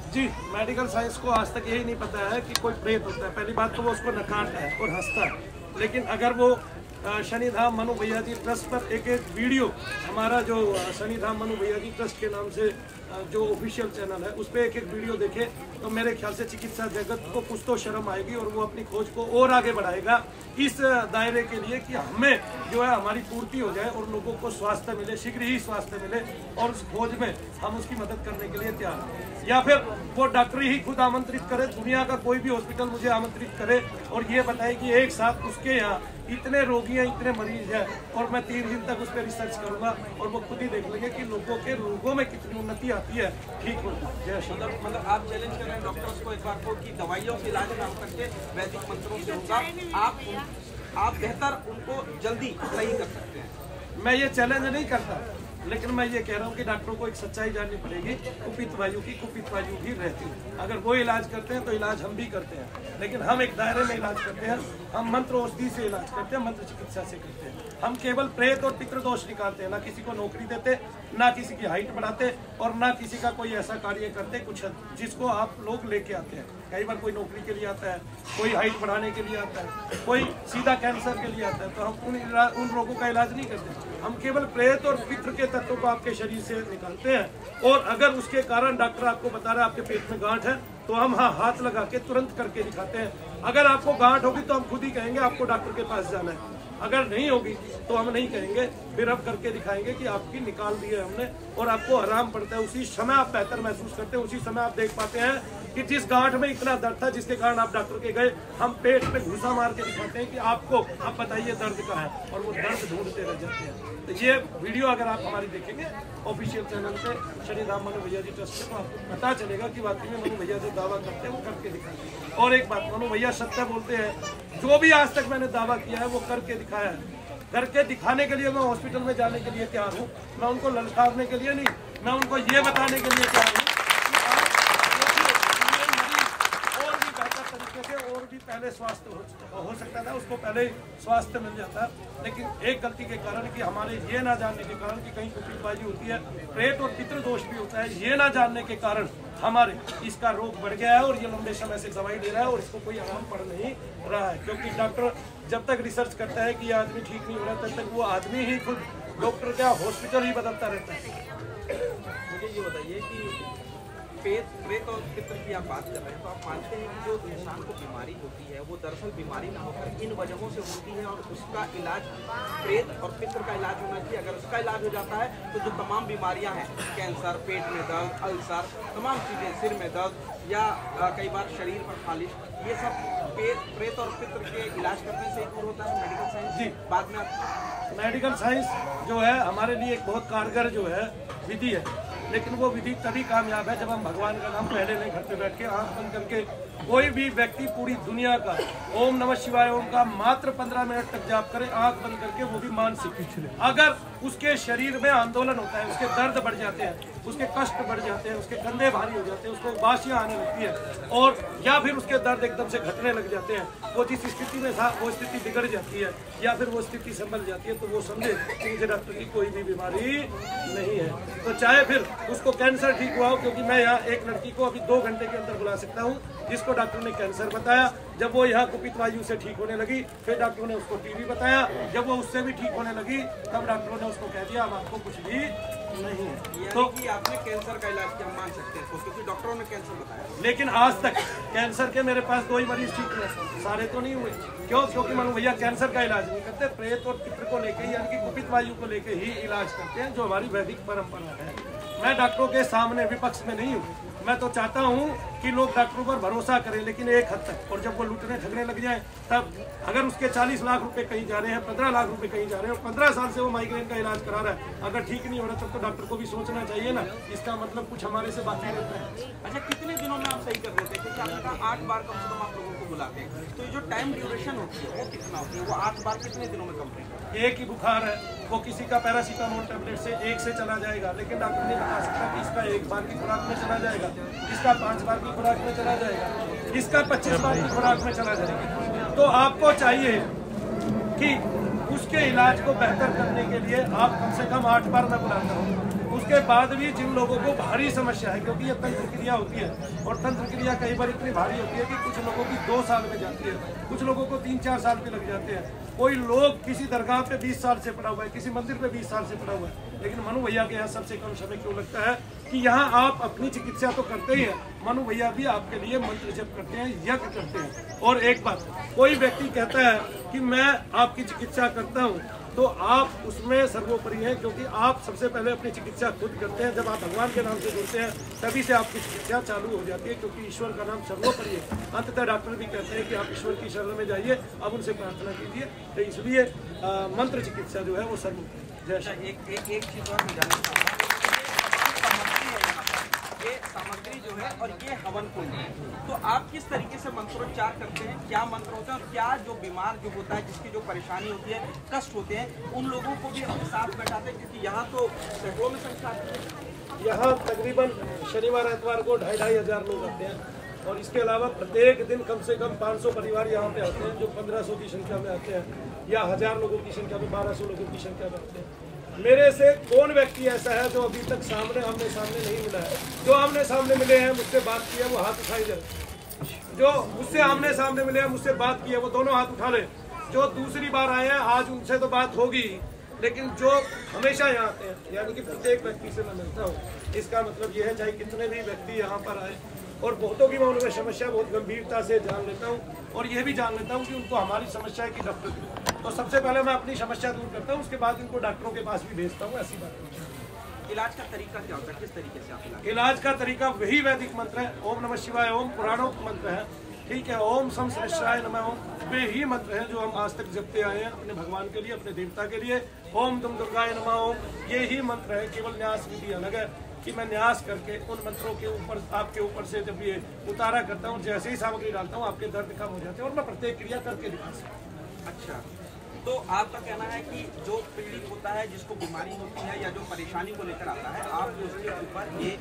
जी, medical science को आज तक यही नहीं पता है कि कोई प्रेत होता है। पहली बात तो वो उसको नकारता है और हंसता है, लेकिन अगर वो शनिधाम मनु भैया जी ट्रस्ट पर एक वीडियो, हमारा जो शनिधाम मनु भैया जी ट्रस्ट के नाम से जो ऑफिशियल चैनल है, उस पर एक वीडियो देखे तो मेरे ख्याल से चिकित्सा जगत को कुछ तो शर्म आएगी और वो अपनी खोज को और आगे बढ़ाएगा इस दायरे के लिए कि हमें जो है हमारी पूर्ति हो जाए और लोगों को स्वास्थ्य मिले, शीघ्र ही स्वास्थ्य मिले, और उस खोज में हम उसकी मदद करने के लिए तैयार हैं। या फिर वो डॉक्टर ही खुद आमंत्रित करे, दुनिया का कोई भी हॉस्पिटल मुझे आमंत्रित करे और ये बताए कि एक साथ उसके यहाँ इतने रोगी हैं, इतने मरीज हैं, और मैं 3 दिन तक उस पर रिसर्च करूंगा और वो खुद ही देख लेंगे कि लोगों के रोगों में कितनी उन्नति आती है, ठीक होता है। मतलब आप चैलेंज कर रहे हैं डॉक्टर्स को एक बार को कि दवाइयों से इलाज ना करके वैदिक मंत्रों से होगा, आप बेहतर उनको जल्दी सही कर सकते हैं। मैं ये चैलेंज नहीं करता, लेकिन मैं ये कह रहा हूँ कि डॉक्टरों को एक सच्चाई जाननी पड़ेगी। कुपित वायु भी रहती है। अगर वो इलाज करते हैं तो इलाज हम भी करते हैं, लेकिन हम एक दायरे में इलाज करते हैं। हम मंत्र औषधि से इलाज करते हैं, मंत्र चिकित्सा से करते हैं। हम केवल प्रेत और पितृदोष निकालते हैं, ना किसी को नौकरी देते, ना किसी की हाइट बढ़ाते, और ना किसी का कोई ऐसा कार्य करते कुछ जिसको आप लोग लेके आते हैं। कई बार कोई नौकरी के लिए आता है, कोई हाइट बढ़ाने के लिए आता है, कोई सीधा कैंसर के लिए आता है, तो हम उन रोगों का इलाज नहीं करते। हम केवल प्रेत और पितृ के तत्वों को आपके शरीर से निकालते हैं, और अगर उसके कारण डॉक्टर आपको बता रहा है आपके पेट में गांठ है, तो हम हाथ लगा के तुरंत करके दिखाते हैं। अगर आपको गांठ होगी तो हम खुद ही कहेंगे आपको डॉक्टर के पास जाना है। अगर नहीं होगी तो हम नहीं कहेंगे, फिर हम करके दिखाएंगे कि आपकी निकाल दी है हमने, और आपको आराम पड़ता है। उसी समय आप बेहतर महसूस करते हैं, उसी समय आप देख पाते हैं कि जिस गांठ में इतना दर्द था जिसके कारण आप डॉक्टर के गए, हम पेट में घुसा मार के दिखाते हैं कि आपको, आप बताइए दर्द कहाँ है, और वो दर्द ढूंढते रह जाते हैं। तो ये वीडियो अगर आप हमारी देखेंगे ऑफिशियल चैनल पे शनिधाम मनु भैया जी ट्रस्ट पे, तो आपको पता चलेगा कि वाकई में मनु भैया जो दावा करते हैं वो करके दिखाएंगे। और एक बात, मनु भैया सत्य बोलते हैं, जो भी आज तक मैंने दावा किया है वो करके दिखाया है। करके दिखाने के लिए मैं हॉस्पिटल में जाने के लिए तैयार हूँ, मैं उनको ललकारने के लिए नहीं, मैं उनको ये बताने के लिए तैयार हूँ और भी बेहतर तरीके से, और भी पहले स्वास्थ्य हो सकता था, उसको पहले स्वास्थ्य मिल जाता। लेकिन एक गलती के कारण, कि हमारे ये ना जानने के कारण कि कहीं कुपितबाजी होती है, प्रेत और पितृदोष भी होता है, ये ना जानने के कारण हमारे इसका रोग बढ़ गया है, और ये लंबे समय से दवाई ले रहा है और इसको कोई आराम पड़ नहीं रहा है। क्योंकि डॉक्टर जब तक रिसर्च करता है कि ये आदमी ठीक नहीं हो रहा, तब तक वो आदमी ही खुद डॉक्टर क्या हॉस्पिटल ही बदलता रहता है। मुझे ये बताइए कि प्रेत और पितृ की आप बात कर रहे हैं, तो आप मानते हैं कि जो इंसान को बीमारी होती है वो दरअसल बीमारी ना होकर इन वजहों से होती है, और उसका इलाज प्रेत और पितृ का इलाज होना चाहिए। अगर उसका इलाज हो जाता है तो जो तमाम बीमारियां हैं, कैंसर, पेट में दर्द, अल्सर, तमाम चीज़ें, सिर में दर्द या कई बार शरीर पर खालिश, ये सब प्रेत और पितृ के इलाज करने से दूर होता है। मेडिकल साइंस जी, बाद में मेडिकल साइंस जो है हमारे लिए एक बहुत कारगर जो है विधि है, लेकिन वो विधि तभी कामयाब है जब हम भगवान का नाम पहले लें, घर पे बैठ के आंख बंद करके। कोई भी व्यक्ति पूरी दुनिया का ओम नमः शिवाय ओम का मात्र 15 मिनट तक जाप करे, आंख बंद करके, वो भी मानसिक। अगर उसके शरीर में आंदोलन होता है, उसके दर्द बढ़ जाते हैं, उसके कष्ट बढ़ जाते हैं, उसके कंधे भारी हो जाते हैं, उसको बाशियां आने लगती है, और या फिर उसके दर्द एकदम से घटने लग जाते हैं, वो जिस स्थिति में था वो स्थिति बिगड़ जाती है, या फिर वो स्थिति संभल जाती है, तो वो समझे कि मुझे डॉक्टर की कोई भी बीमारी नहीं है। तो चाहे फिर उसको कैंसर ठीक हुआ हो, क्योंकि मैं यहाँ एक लड़की को अभी 2 घंटे के अंदर बुला सकता हूँ जिसको डॉक्टर ने कैंसर बताया। जब वो यहाँ कुपित वायु से ठीक होने लगी, फिर डॉक्टरों ने उसको टीबी बताया। जब वो उससे भी ठीक होने लगी, तब डॉक्टरों ने उसको कह दिया अब आपको कुछ भी नहीं है। तो कि आपने कैंसर का इलाज क्या मान सकते हैं, क्योंकि डॉक्टरों ने कैंसर बताया। लेकिन आज तक कैंसर के मेरे पास 2 ही मरीज ठीक हुए, सारे तो नहीं हुए। क्यों? क्योंकि मनु भैया कैंसर का इलाज नहीं करते, प्रेत और पितृ को लेके, यानी कि कुपित वायु को लेके ही इलाज करते हैं, जो हमारी वैदिक परंपरा है। मैं डॉक्टरों के सामने विपक्ष में नहीं हूँ। मैं तो चाहता हूँ कि लोग डॉक्टरों पर भरोसा करें, लेकिन एक हद तक, और जब वो लूटने ठगने लग जाए, तब अगर उसके 40 लाख रुपए कहीं जा रहे हैं, 15 लाख रुपए कहीं जा रहे हैं, और 15 साल से वो माइग्रेन का इलाज करा रहा है, अगर ठीक नहीं हो रहा तब तो डॉक्टर को भी सोचना चाहिए ना, इसका मतलब कुछ हमारे से बाकी रहता है। अच्छा, कितने दिनों में आप सही कर देते हैं? क्योंकि आपने कहा 8 बार कम से कम आप लोगों को बुलाते हैं, तो ये जो टाइम ड्यूरेशन होती है वो कितना होती है? वो 8 बार कितने दिनों में कंप्लीट? एक ही बुखार है, वो किसी का पैरासीटामोल टैबलेट से 1 से चला जाएगा, लेकिन डॉक्टर नहीं बता सकता कि इसका 1 बार की खुराक में चला जाएगा, इसका 5 बार की खुराक में चला जाएगा, इसका 25 बार की खुराक में चला जाएगा। तो आपको चाहिए कि उसके इलाज को बेहतर करने के लिए आप कम से कम 8 बार मैं बुलाता हूँ, उसके बाद भी जिन लोगों को भारी समस्या है, क्योंकि ये तंत्र क्रिया होती है और तंत्र क्रिया कई बार इतनी भारी होती है कि कुछ लोगों की 2 साल में जाती है, कुछ लोगों को 3-4 साल पे लग जाते हैं। कोई लोग किसी दरगाह पे 20 साल से पड़ा हुआ है, किसी मंदिर पे 20 साल से पड़ा हुआ है, लेकिन मनु भैया के यहाँ सबसे कम समय क्यों लगता है कि यहाँ आप अपनी चिकित्सा तो करते ही हैं, मनु भैया भी आपके लिए मंत्र जप करते हैं, यज्ञ करते हैं। और एक बात, कोई व्यक्ति कहता है कि मैं आपकी चिकित्सा करता हूँ, तो आप उसमें सर्वोपरि हैं, क्योंकि आप सबसे पहले अपनी चिकित्सा खुद करते हैं। जब आप भगवान के नाम से जुड़ते हैं तभी से आपकी चिकित्सा चालू हो जाती है, क्योंकि ईश्वर का नाम सर्वोपरि है। अंततः डॉक्टर भी कहते हैं कि आप ईश्वर की शरण में जाइए, अब उनसे प्रार्थना कीजिए। तो इसलिए मंत्र चिकित्सा जो है वो सर्वोपरि। जैसा एक चीज और जानना चाहूँगा, ये सामग्री जो है और ये हवन कुंड है, तो आप किस तरीके से मंत्रोच्चार करते हैं, क्या मंत्र होते हैं और क्या जो बीमार जो होता है, जिसकी जो परेशानी होती है, कष्ट होते हैं, उन लोगों को भी अपने साथ बैठाते हैं? क्योंकि यहाँ तो सैकड़ों में संख्या आती है। यहाँ तकरीबन शनिवार एतवार को 2,500 हजार लोग आते हैं, और इसके अलावा प्रत्येक दिन कम से कम 500 परिवार यहाँ पे आते हैं, जो 1500 की संख्या में आते हैं, या 1000 लोगों की संख्या में, 1200 लोगों की संख्या में आते हैं। मेरे से कौन व्यक्ति ऐसा है जो अभी तक आमने सामने नहीं मिला है? जो आमने सामने मिले हैं, मुझसे बात किया, वो हाथ उठाई जाए। जो मुझसे आमने सामने मिले हैं, मुझसे बात किया, वो दोनों हाथ उठा ले। जो दूसरी बार आए हैं, आज उनसे तो बात होगी, लेकिन जो हमेशा यहाँ आते हैं, यानी कि प्रत्येक व्यक्ति से मैं मिलता हूँ। इसका मतलब ये है, चाहे कितने भी व्यक्ति यहाँ पर आए, और बहुतों की मैं उनमें समस्या बहुत गंभीरता से जान लेता हूँ, और ये भी जान लेता हूँ कि उनको हमारी समस्या है कि डॉक्टर। तो सबसे पहले मैं अपनी समस्या दूर करता हूँ, उसके बाद इनको डॉक्टरों के पास भी भेजता हूँ। ऐसी बात है। इलाज का तरीका क्या होता है, किस तरीके से आप इलाज का तरीका वही वैदिक मंत्र है, ओम नमः शिवाय, ओम पुराणों मंत्र है, ठीक है, ओम सम सहस्राय नमः, ओम। वे ही मंत्र हैं जो हम आज तक जपते आए हैं अपने भगवान के लिए, अपने देवता के लिए। ओम दुम दुर्गाय नमः, ओम, ये ही मंत्र है। केवल न्यास विधि अलग है कि मैं न्यास करके उन मंत्रों के ऊपर, आपके ऊपर से जब ये उतारा करता हूँ, जैसे ही सामग्री डालता हूँ, आपके दर्द कम हो जाते हैं, और मैं प्रत्येक क्रिया करके दिखा सकता हूँ। अच्छा, तो आपका कहना है कि जो पीड़ित होता है, जिसको बीमारी होती है या जो परेशानी को लेकर आता है, आप उसके ऊपर ये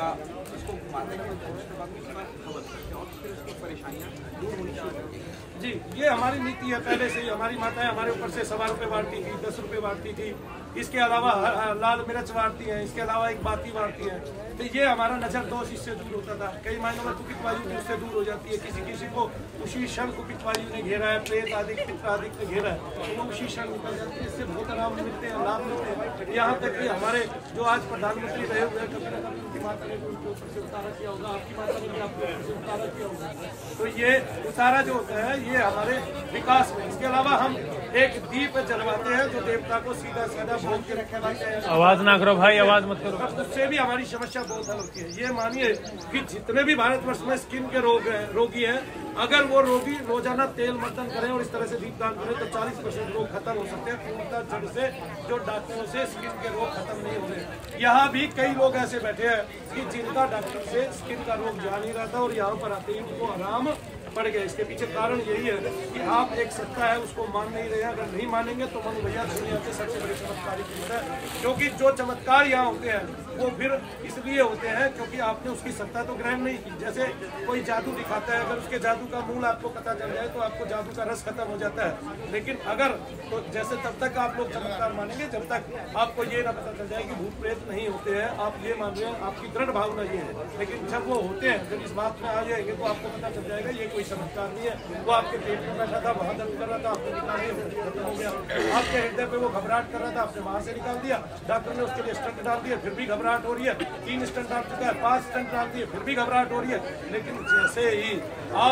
इसको घुमाते हैं, उसके बाद उस पर खबर करते हैं और फिर उसकी परेशानियाँ दूर होनी शुरू होती है। जी, ये हमारी नीति है पहले से ही। हमारी माताएं हमारे ऊपर से 1.25 रुपये बांटती थी, 10 रुपये बांटती थी, इसके अलावा लाल मिर्च बांटती हैं, इसके अलावा एक बाती बांटती हैं। तो ये हमारा नजर दोष इससे दूर होता था। कई मायनों में कुपित वायु भी उससे दूर हो जाती है। किसी को उसी क्षण कुपित वायु ने घेरा है, प्रेत आदि पित्र आदि ने घेरा है, तो वो उसी क्षण निकल जाती है। इससे बहुत आराम मिलते हैं, लाभ मिलते हैं। यहाँ तक कि हमारे जो आज प्रधानमंत्री रहे हुए हैं, कभी ना कभी उनकी माता ने उनके ऊपर से उतारा किया होगा, आपकी माता ने भी आपके ऊपर से उतारा किया होगा। तो ये उतारा जो होता है, ये हमारे विकास में। इसके अलावा हम एक दीप जलवाते हैं जो देवता को सीधा सीधा भोग के रखे लाते हैं। आवाज ना करो भाई, आवाज मत करो। उससे भी हमारी समस्या बहुत हल होती है। ये मानिए कि जितने भी भारतवर्ष में स्किन के रोगी हैं, अगर वो रोगी रोजाना तेल मर्दन करें और इस तरह से दीपदान करें तो 40% रोग खत्म हो सकते हैं पूर्णतः जड़ से। जो डॉक्टरों से स्किन के रोग खत्म नहीं हो रहे। यहाँ भी कई लोग ऐसे बैठे हैं कि जिनका डॉक्टर से स्किन का रोग जा नहीं रहा था, और यहाँ पर आते ही उनको आराम पड़ गया। इसके पीछे कारण यही है कि आप एक सत्ता है उसको मान नहीं रहे हैं। अगर नहीं मानेंगे तो मनु भैया दुनिया के सबसे बड़े चमत्कारी चीज है, क्योंकि जो चमत्कार यहाँ होते हैं वो फिर इसलिए होते हैं क्योंकि आपने उसकी सत्ता तो ग्रहण नहीं की। जैसे कोई जादू दिखाता है, अगर उसके जादू का मूल आपको पता चल जाए तो आपको जादू का रस खत्म हो जाता है। लेकिन अगर तो जैसे तब तक आप लोग चमत्कार मानेंगे जब तक आपको ये ना पता चल जाए कि भूत प्रेत नहीं होते हैं। आप ये मान रहे हैं, आपकी दृढ़ भावना ये है, लेकिन जब वो होते हैं, जब इस बात में आ जाएंगे तो आपको पता चल जाएगा ये कोई चमत्कार नहीं है। वो आपके पेट में बैठा था, वहां दर्द कर रहा था, आपने निकाल खत्म हो गया। आपके हृदय पे वो घबराहट कर रहा था, आपने वहां से निकाल दिया। डॉक्टर ने उसके लिए स्टंट डाल दिया, फिर भी घबराहट हो रही है। 3 स्टंट डाल चुका है, 5 स्टंट डाल दिए, फिर भी घबराहट हो रही है। लेकिन जैसे ही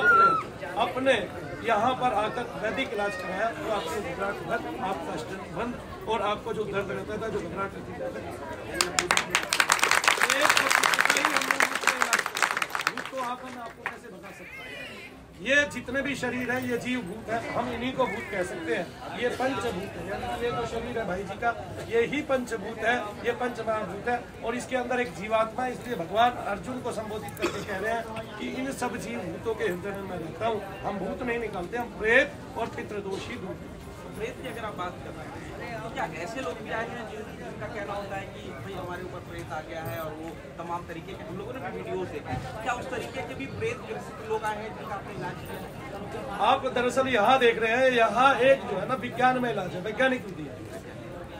आपने अपने यहाँ पर आकर वैदिक इलाज कराया तो आपको घबराहट बंद, आपका स्टंट बंद, और आपको जो दर्द रहता था, जो घबराहट रहती तो आपको कैसे बता सकता है। ये जितने भी शरीर है, ये जीव भूत है, हम इन्हीं को भूत कह सकते हैं। ये पंचभूत है, यानी ये जो शरीर है भाई जी का, ये ही पंचभूत है, ये पंच महाभूत है। और इसके अंदर एक जीवात्मा है, इसलिए भगवान अर्जुन को संबोधित करके कह रहे हैं कि इन सब जीव भूतों के हृदय में मैं रहता हूँ। हम भूत नहीं निकालते, हम प्रेत और पितृदोष ही दूर। प्रेत की अगर आप बात कर रहे हैं तो क्या ऐसे लोग भी आए हैं जिनका कहना होता है कि भाई हमारे ऊपर प्रेत आ गया है, और वो तमाम तरीके के, हम लोगों ने भी वीडियोस देखे, क्या उस तरीके के भी प्रेत ग्रसित लोग आए हैं जिनका आपने इलाज किया? आप दरअसल यहाँ देख रहे हैं, यहाँ एक जो है ना विज्ञान में इलाज है, वैज्ञानिक विधि है।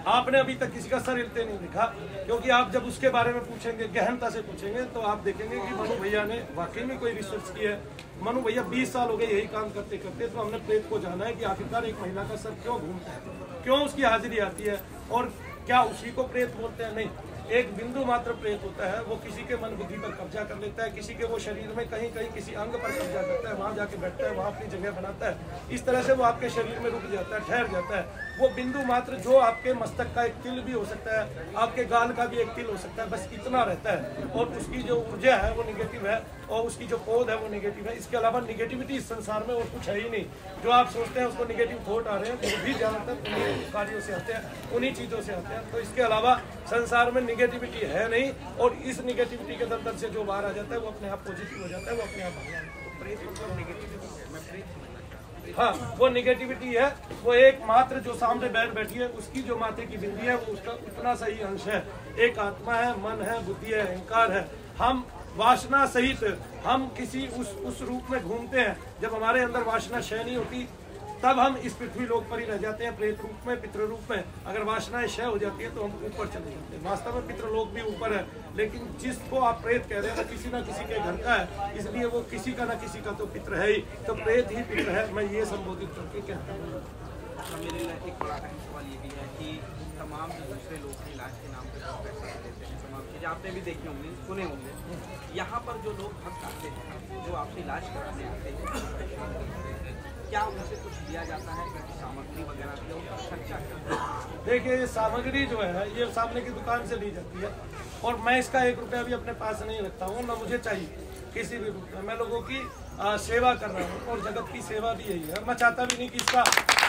आपने अभी तक किसी का सर हिलते नहीं देखा, क्योंकि आप जब उसके बारे में पूछेंगे, गहनता से पूछेंगे, तो आप देखेंगे कि मनु भैया ने वाकई में कोई रिसर्च की है। मनु भैया 20 साल हो गए यही काम करते करते, तो हमने प्रेत को जाना है कि आखिरकार एक महिला का सर क्यों घूमता है, क्यों उसकी हाजिरी आती है, और क्या उसी को प्रेत बोलते हैं? नहीं, एक बिंदु मात्र प्रेत होता है, वो किसी के मन बुद्धि पर कब्जा कर लेता है, किसी के वो शरीर में कहीं कहीं किसी अंग पर कब्जा करता है, वहां जाके बैठता है, वहां अपनी जगह बनाता है, इस तरह से वो आपके शरीर में रुक जाता है, ठहर जाता है। वो बिंदु मात्र जो आपके मस्तक का एक तिल भी हो सकता है, आपके गाल का भी एक तिल हो सकता है, बस इतना रहता है, और उसकी जो ऊर्जा है वो निगेटिव है, और उसकी जो पौध है वो निगेटिव है। इसके अलावा निगेटिविटी इस संसार में और कुछ है ही नहीं। जो आप सोचते हैं उसको निगेटिव थॉट आ रहे हैं, वो भी ज्यादातर उन्हीं कार्यों से आते हैं, उन्हीं चीजों से आते हैं। तो इसके अलावा संसार में निगेटिविटी है नहीं, और इस निगेटिविटी के दलदल से जो बाहर आ जाता है वो अपने आप पॉजिटिव हो जाता है, वो अपने आप भगवान। तो प्रेत मतलब नेगेटिविटी है, मैं प्रेत समझना चाहता हूँ। हाँ, वो निगेटिविटी है, वो एक मात्र जो सामने बैठी है उसकी जो माथे की बिंदी है वो उसका उतना सही अंश है। एक आत्मा है, मन है, बुद्धि है, अहंकार है। हम वासना सहित हम किसी उस रूप में घूमते हैं। जब हमारे अंदर वासना क्षय नहीं होती तब हम इस पृथ्वी लोक पर ही रह जाते हैं, प्रेत रूप में, पितृ रूप में। अगर वासनाएं क्षय हो जाती है तो हम ऊपर चले जाते हैं। वास्तव में पितृलोक भी ऊपर है, लेकिन जिसको आप प्रेत कह रहे हैं वो किसी ना किसी के घर का है, इसलिए वो किसी का ना किसी का तो पितृ है ही, तो प्रेत ही पितृ है। मैं ये संबोधित करके कहता हूँ। मेरे लिए एक बड़ा अहम सवाल ये भी है कि तमाम जो दूसरे लोग हैं इलाज के नाम पे जो पैसे देते हैं, तमाम चीज़ें आपने भी देखी होंगी, सुने होंगे। यहाँ पर जो लोग भक्त आते हैं, जो आपसे इलाज कराने आते हैं, क्या उनसे कुछ लिया जाता है? सामग्री वगैरह भी उनका खर्चा क्या? देखिए, सामग्री जो है ये सामने की दुकान से ली जाती है, और मैं इसका 1 रुपया भी अपने पास नहीं रखता हूँ, ना मुझे चाहिए किसी भी रूप में। मैं लोगों की सेवा कर रहा हूँ, और जगत की सेवा भी यही है। मैं चाहता भी नहीं कि इसका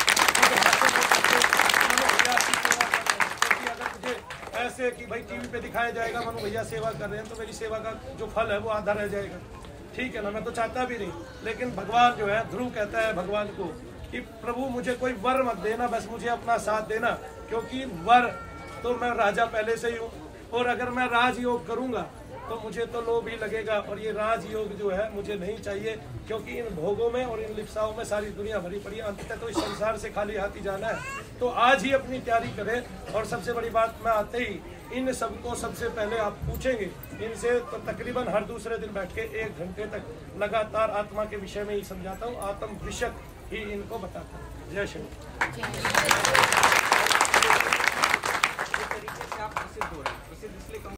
क्योंकि अगर मुझे ऐसे कि भाई टीवी पे दिखाया जाएगा मनु भैया सेवा कर रहे हैं, तो मेरी सेवा का जो फल है वो आधा रह जाएगा। ठीक है ना, मैं तो चाहता भी नहीं। लेकिन भगवान जो है, ध्रुव कहता है भगवान को कि प्रभु मुझे कोई वर मत देना, बस मुझे अपना साथ देना, क्योंकि वर तो मैं राजा पहले से ही हूँ, और अगर मैं राजयोग करूँगा तो मुझे तो लोभ ही लगेगा, और ये राजयोग जो है मुझे नहीं चाहिए, क्योंकि इन भोगों में और इन लिप्साओं में सारी दुनिया भरी पड़ी है। अंततः तो इस संसार से खाली हाथ ही जाना है। तो आज ही अपनी तैयारी करें। और सबसे बड़ी बात, मैं आते ही इन सबको सबसे पहले आप पूछेंगे इनसे, तो तकरीबन हर दूसरे दिन बैठ के 1 घंटे तक लगातार आत्मा के विषय में ही समझाता हूँ, आत्म विषक ही इनको बताता हूँ। जय श्री। तरीके से आप प्रसिद्ध हो रहे हैं, प्रसिद्ध इसलिए